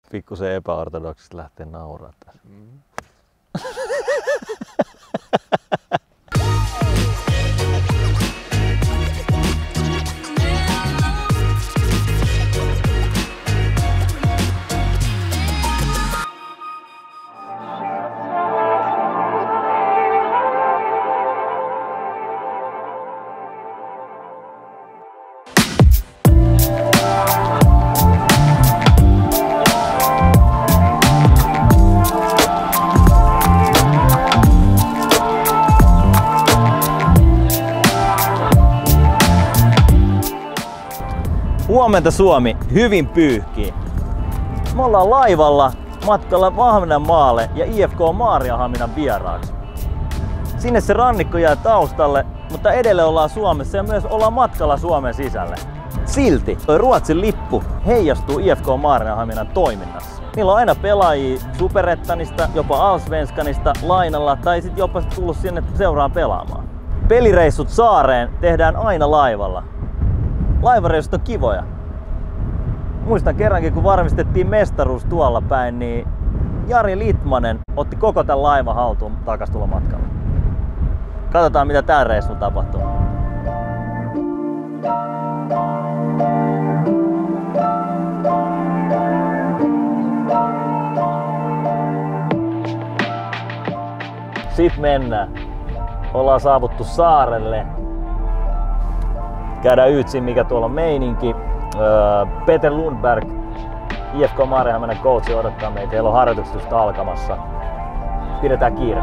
pikkusen epäortodoksista lähteä nauraa tässä. Huomenta Suomi, hyvin pyyhkii. Me ollaan laivalla matkalla Ahvenanmaalle ja IFK Maarianhaminan vieraaksi. Sinne se rannikko jää taustalle, mutta edelleen ollaan Suomessa ja myös ollaan matkalla Suomen sisälle. Silti toi Ruotsin lippu heijastuu IFK Maarianhaminan toiminnassa. Niillä on aina pelaajia Superettanista, jopa Allsvenskanista lainalla tai sit jopa tullut sinne seuraan pelaamaan. Pelireissut saareen tehdään aina laivalla. Laivareissut on kivoja. Muistan kerrankin, kun varmistettiin mestaruus tuolla päin, niin Jari Litmanen otti koko tämän laivan haltuun takastulomatkalla. Katsotaan, mitä täällä reissulla tapahtuu. Sitten mennään. Ollaan saavuttu saarelle. Käydään ytsin, mikä tuolla on meininki. Peter Lundberg, IFK Maarianhaminan coachi, odottaa meitä. Heillä on harjoitukset just alkamassa. Pidetään kiire.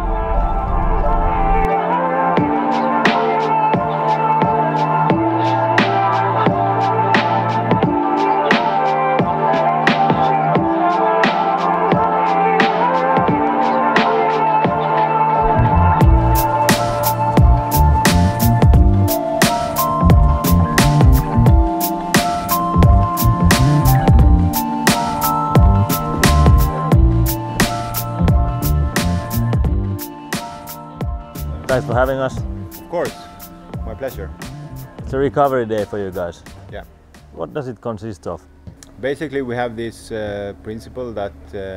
Thanks for having us. Of course, my pleasure. It's a recovery day for you guys. Yeah. What does it consist of? Basically, we have this principle that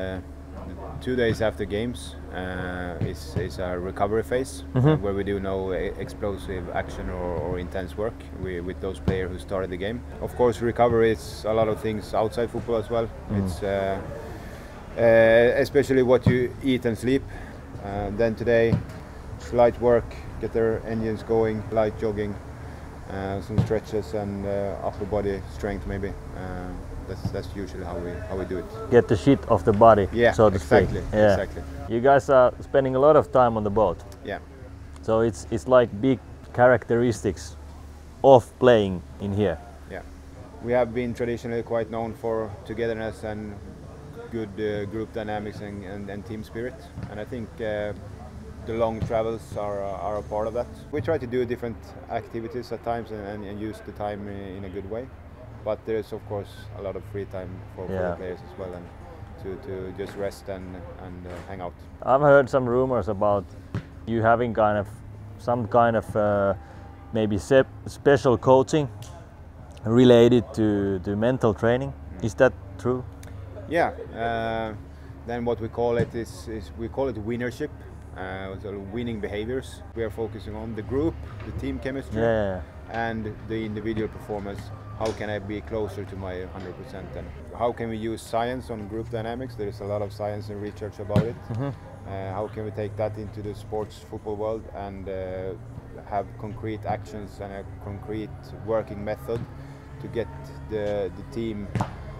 2 days after games is a recovery phase where we do no explosive action or intense work with those players who started the game. Of course, recovery is a lot of things outside football as well. It's especially what you eat and sleep. Then today, light work, get their engines going, light jogging, some stretches and upper body strength maybe. That's usually how we do it. Get the shit off the body, yeah, so to exactly, speak. Yeah. Exactly. You guys are spending a lot of time on the boat. Yeah. So it's like big characteristics of playing in here. Yeah. We have been traditionally quite known for togetherness and good group dynamics and team spirit. And I think the long travels are a part of that. We try to do different activities at times and use the time in a good way. But there is of course a lot of free time for the players as well, and to just rest and hang out. I've heard some rumors about you having some kind of maybe special coaching related to mental training. Is that true? Yeah. Then what we call it is we call it winnership. So winning behaviors. We are focusing on the group, the team chemistry, and the individual performance. How can I be closer to my 100%? And how can we use science on group dynamics? There is a lot of science and research about it. How can we take that into the sports football world and have concrete actions and a concrete working method to get the team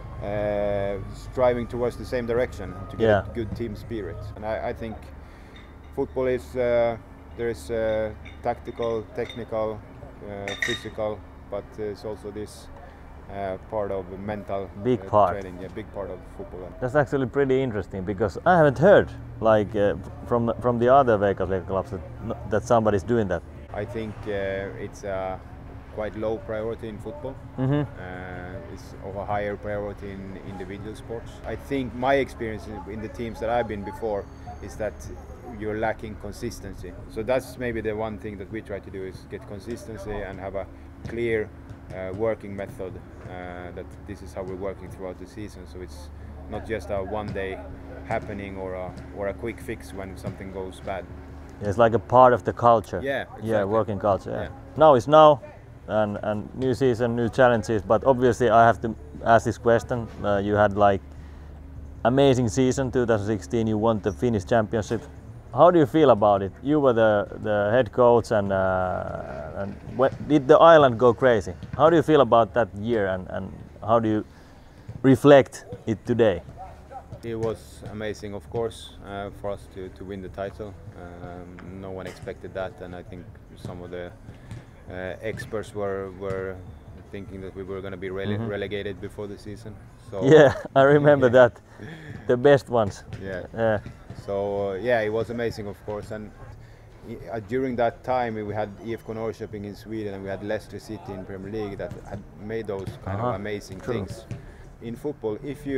striving towards the same direction, to get a good team spirit. And I think football is there is tactical, technical, physical, but it's also this part of mental training. Yeah, big part of football. That's actually pretty interesting because I haven't heard like from the other Veikkausliiga clubs that somebody's doing that. I think it's a quite low priority in football. It's of a higher priority in individual sports. I think my experience in the teams that I've been before is that you're lacking consistency. So that's maybe the one thing that we try to do, is get consistency and have a clear working method, that this is how we're working throughout the season. So it's not just a one-day happening or a quick fix when something goes bad. It's like a part of the culture. Yeah, exactly. Yeah, working culture. Yeah. Yeah. Now is now, and new season, new challenges. But obviously, I have to ask this question. You had like amazing season 2016. You won the Finnish championship. How do you feel about it? You were the head coach, and did the island go crazy? How do you feel about that year, and how do you reflect it today? It was amazing, of course, for us to win the title. No one expected that, and I think some of the experts were thinking that we were going to be relegated before the season. So yeah, I remember that. The best ones. Yeah. So yeah, it was amazing, of course, and during that time we had IFK Norrköping in Sweden and we had Leicester City in Premier League that had made those kind of amazing things. In football,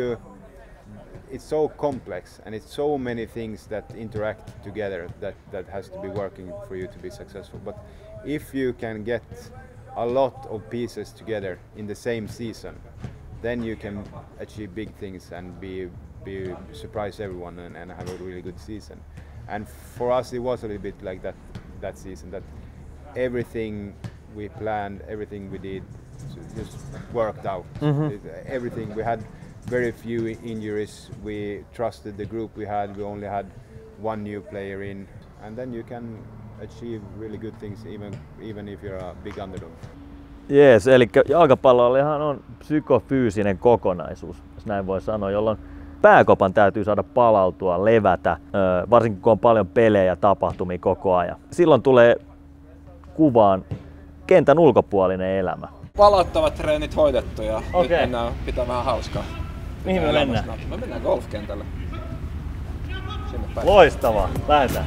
it's so complex and it's so many things that interact together that has to be working for you to be successful. But if you can get a lot of pieces together in the same season, then you can achieve big things and surprise everyone and have a really good season. And for us, it was a little bit like that season, that everything we planned, everything we did just worked out. Everything, we had very few injuries, we trusted the group we had, we only had one new player in, and then you can achieve really good things even if you're a big underdog. Yes, eli jalkapallohan on psykofyysinen kokonaisuus, jos näin voi sanoa, jolloin pääkopan täytyy saada palautua, levätä, varsinkin kun on paljon pelejä ja tapahtumia koko ajan. Silloin tulee kuvaan kentän ulkopuolinen elämä. Palauttavat treenit hoidettu ja nyt mennään pitää vähän hauskaa. Mihin me mennään? Me mennään golfkentälle. Sinne päin. Loistavaa, lähdetään.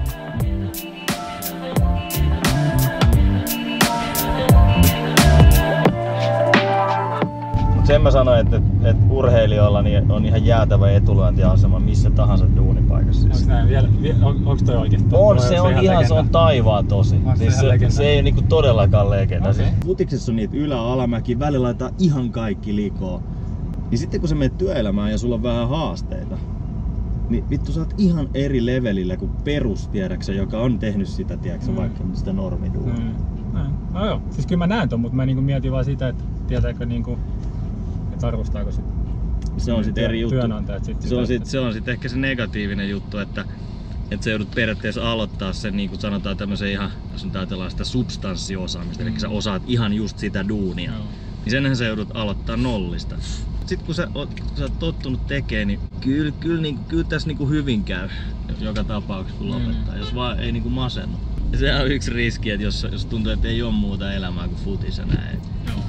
Sen mä sanoin, että urheilijoilla niin on ihan jäätävä etulyöntiasema missä tahansa duunipaikassa. Onko toi oikeesti? Se on taivaan tosi. Siis se ei niinku todellakaan legenda. Okay. Futiksessa on niitä ylä-alamäki, välillä laitetaan ihan kaikki likoon. Niin sitten kun sä menet työelämään ja sulla on vähän haasteita, niin vittu sä oot ihan eri levelillä kuin perustiedäksä, joka on tehnyt sitä, tiedäksä, vaikka sitä normiduunia. No joo, siis kyllä mä näen ton, mutta mä niinku mietin vaan sitä, että tietääkö niinku, että arvostaako sit se on sit eri juttu. Työnantajat Se on sit ehkä se negatiivinen juttu, että sä joudut periaatteessa aloittaa sen, niin kuin sanotaan tämmösen ihan, jos nyt ajatellaan sitä substanssiosaamista, eli sä osaat ihan just sitä duunia, niin senhän sä joudut aloittaa nollista. Sitten kun sä oot tottunut tekemään, niin kyllä tässä niinku hyvin käy joka tapauksessa kun lopettaa, jos vaan ei niinku masennu. Ja se on yksi riski, että jos tuntuu, että ei ole muuta elämää kuin futis ja näin.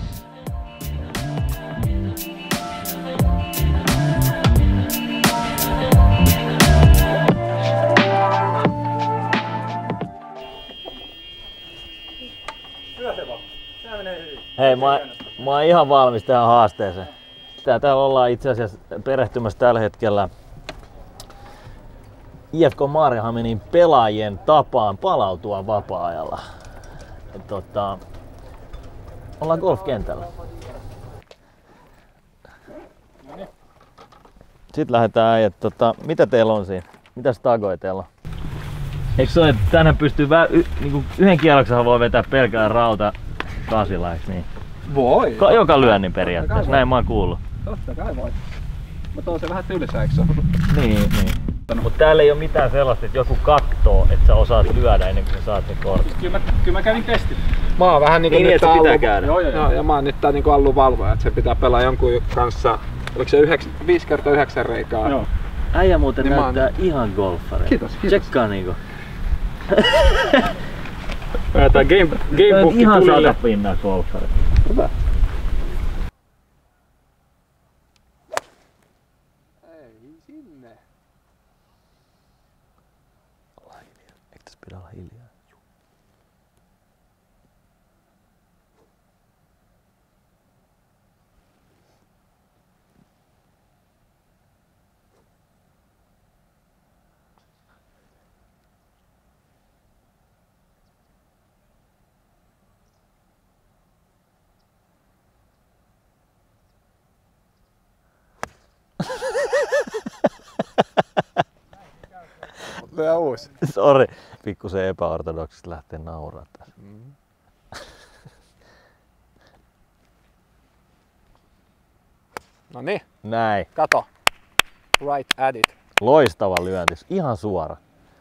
Hei, mä oon ihan valmis tähän haasteeseen. Täällä ollaan itse asiassa perehtymässä tällä hetkellä IFK Maarianhaminin pelaajien tapaan palautua vapaa-ajalla. Ollaan golfkentällä. Sitten lähdetään äijät. Mitä teillä on siinä? Mitäs tagoja teillä on? Eikö se ole, että tänään pystyy niinku yhden kierroksenhan voi vetää pelkää rauta kasilla, eikö niin? Voi. Joka lyönnin periaatteessa, näin mä oon kuullut. Totta kai voi. Mutta on se vähän tylsä, eikö se? Niin. Mut täällä ei oo mitään sellaista, että joku kattoo, että sä osaat lyödä ennen kuin sä saat sen kortin. Kyllä mä kävin testin. Mä oon vähän niinku niin, nyt pitää käydä. Joo, ja mä oon nyt tää niinku Allun valvoja, että se pitää pelaa jonkun kanssa, oliko se 5x9 reikaa. Joo. Äijä muuten niin näyttää ihan golfareilta. Kiitos. Tsekkaa niinku. Tää gamebookki ihan tulille. ihan 100% golfareilta. Hyvä. Ei sinne. Eikö tässä pidä olla hiljaa? vielä uusi. Sori. Pikkusen epäortodoksista lähtee nauraa tässä. No niin. Näin. Kato. Right at it. Loistava lyönti. Ihan suora.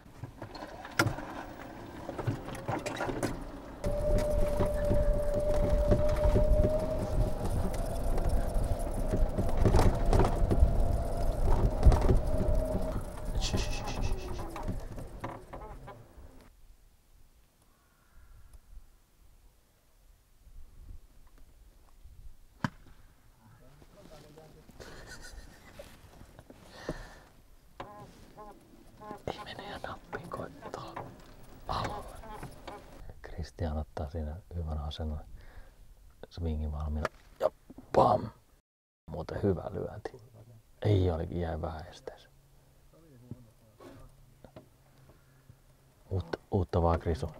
Ei mene ja nappiin koittaa alle. Kristian ottaa siinä hyvän asennon. Swingin valmiina. Ja pam! Muuten hyvä lyönti. Ei olikin, jäi vähän esteessä. Uutta vaan Krisu.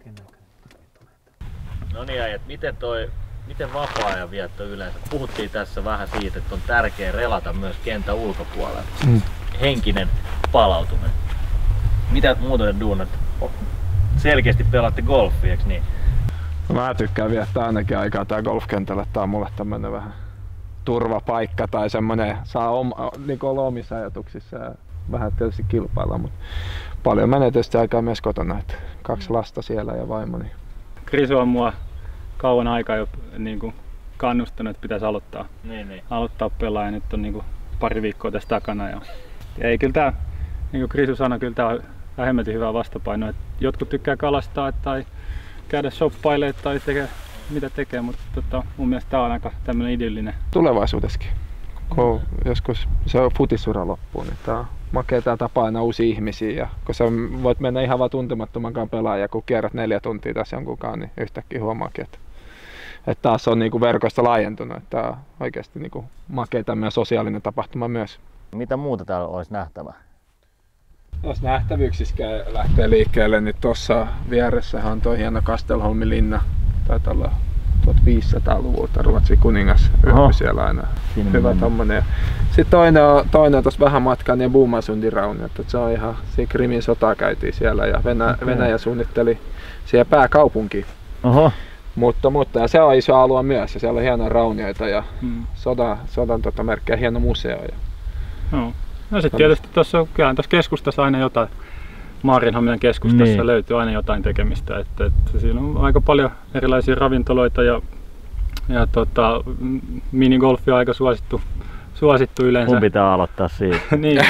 No niin äijät, miten vapaa-ajan vietto yleensä? Puhuttiin tässä vähän siitä, että on tärkeää relata myös kentän ulkopuolella. Henkinen palautuminen. Mitä muuta te duunat? Selkeästi pelaatte golfia, eikö niin? Mä tykkään viettää ainakin aikaa tää golfkentällä. Tää on mulle tämmönen vähän turvapaikka tai semmonen, saa niin olla omissa ajatuksissa ja vähän tietysti kilpailla, mutta paljon menee tietysti aikaa myös kotona. 2 lasta siellä ja vaimoni. Krisu on mua kauan aikaa jo niin kannustanut, että pitäisi aloittaa. Aloittaa pelaa ja nyt on niin pari viikkoa tässä takana. Ja ei, kyllä tää, niin kuin Krisu sanoi, kyllä tää on hemmetin hyvä vastapaino. Jotkut tykkää kalastaa tai käydä shoppailemaan tai mitä tekee, mutta mun mielestä tää on aika tämmönen idyllinen. Tulevaisuudessakin, kun joskus se on futisura loppuun, niin tää on makea tää tapa aina uusia ihmisiä. Ja kun sä voit mennä ihan vaan tuntemattomankaan pelaaja, kun kierrät 4 tuntia tässä jonkunkaan, niin yhtäkkiä huomaakin, että taas on niinku verkosta laajentunut. Että tää on oikeasti niinku makea tämmöinen sosiaalinen tapahtuma myös. Mitä muuta täällä olisi nähtävää? Jos nähtävyyksissä lähtee liikkeelle, niin tuossa vieressähän on tuo hieno Kastelholmin linna. Taitaa olla 1500-luvulta Ruotsin kuningas yöpy siellä aina. Siinä hyvä tommonen. Sitten toinen on tuossa vähän matkaa niin Bomasundin rauni. Se on ihan, siinä Krimin sotaa käytiin siellä ja Venäjä suunnitteli siihen pääkaupunkiin. Mutta se on iso alue myös ja siellä on hienoja raunioita ja sodan merkkejä, hieno museo. No sitten tietysti tuossa keskustassa aina jotain, Maarianhaminan keskustassa löytyy aina jotain tekemistä. Että siinä on aika paljon erilaisia ravintoloita ja minigolfi on aika suosittu yleensä. Mun pitää aloittaa siitä. niin.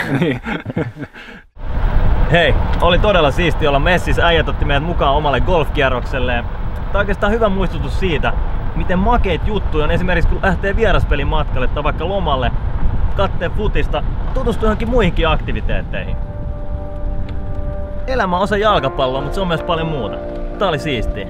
Hei, oli todella siisti olla messissä. Äijät otti meidät mukaan omalle golfkierrokselleen. Tämä on oikeastaan hyvä muistutus siitä, miten makeit juttuja on esimerkiksi kun lähtee vieraspelin matkalle tai vaikka lomalle katsee futista, tutustu johonkin muihinkin aktiviteetteihin. Elämä on osa jalkapalloa, mutta se on myös paljon muuta. Tää oli siistiä.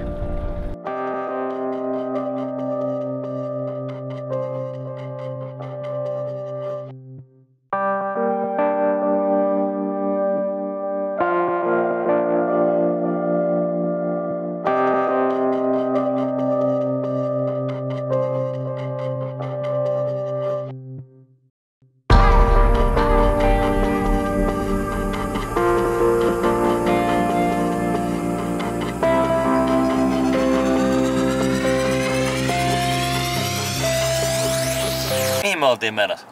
Mihin me oltiin menossa?